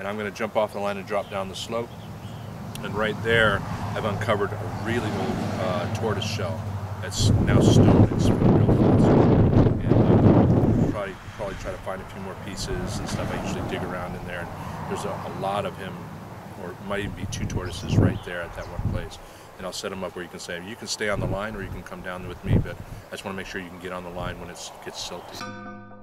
I'm going to jump off the line and drop down the slope. And right there, I've uncovered a really old tortoise shell that's now stone. It's real fossil. And probably try to find a few more pieces and stuff. I usually dig around in there. And there's a lot of him, or it might even be 2 tortoises right there at that one place. And I'll set them up where you can say, you can stay on the line or you can come down with me, but I just want to make sure you can get on the line when it gets silty.